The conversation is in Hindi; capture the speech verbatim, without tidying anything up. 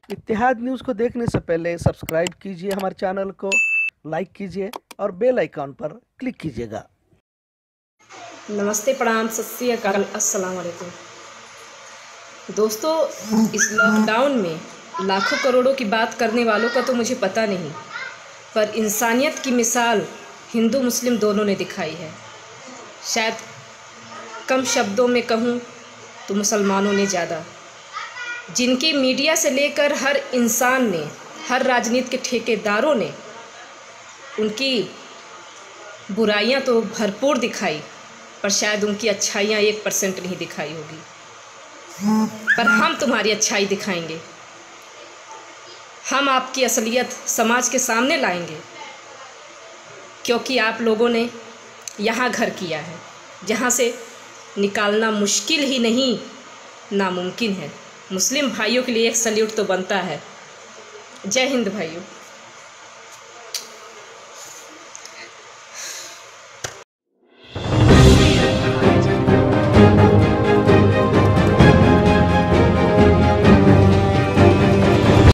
इत्तेहाद न्यूज़ को देखने से पहले सब्सक्राइब कीजिए हमारे चैनल को, लाइक कीजिए और बेल आइकॉन पर क्लिक कीजिएगा। नमस्ते, प्रणाम, सत श्री अकाल, अस्सलाम वालेकुम। दोस्तों, इस लॉकडाउन में लाखों करोड़ों की बात करने वालों का तो मुझे पता नहीं, पर इंसानियत की मिसाल हिंदू मुस्लिम दोनों ने दिखाई है। शायद कम शब्दों में कहूँ तो मुसलमानों ने ज़्यादा, जिनकी मीडिया से लेकर हर इंसान ने, हर राजनीति के ठेकेदारों ने उनकी बुराइयां तो भरपूर दिखाई, पर शायद उनकी अच्छाइयां एक परसेंट नहीं दिखाई होगी। पर हम तुम्हारी अच्छाई दिखाएंगे, हम आपकी असलियत समाज के सामने लाएंगे, क्योंकि आप लोगों ने यहाँ घर किया है जहाँ से निकालना मुश्किल ही नहीं, नामुमकिन है। मुस्लिम भाइयों के लिए एक सल्यूट तो बनता है। जय हिंद भाइयों।